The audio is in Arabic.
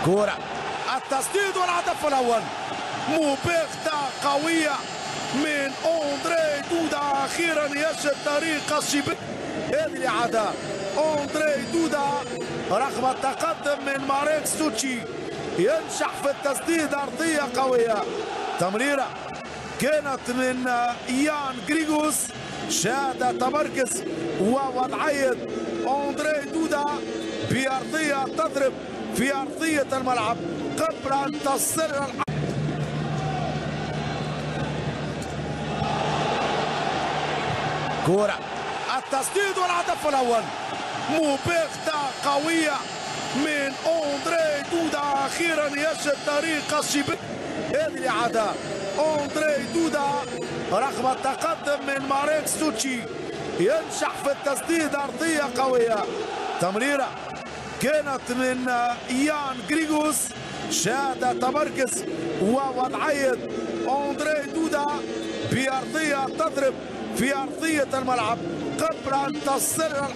كرة التسديد والهدف الأول. مباغتة قوية من أندري دودا، أخيرا يجد طريق الشباك. هذه الإعادة أندري دودا رغم التقدم من ماريك ستوتشي ينجح في التسديد، أرضية قوية. تمريرة كانت من يان غريغوس، شاهد تمركز ووضعية أندري دودا بأرضية تضرب في أرضية الملعب قبل أن تصل. كرة التسديد والهدف الأول. مباغتة قوية من أندري دودا، أخيرا يجد طريق الشباك. هذه الإعادة أندري دودا رغم التقدم من ماريك ستوتشي ينجح في التسديد، أرضية قوية. تمريرة كانت من يان غريغوس، شاهد تمركز ووضعية أندري دودا بأرضية تضرب في أرضية الملعب قبل أن تصل.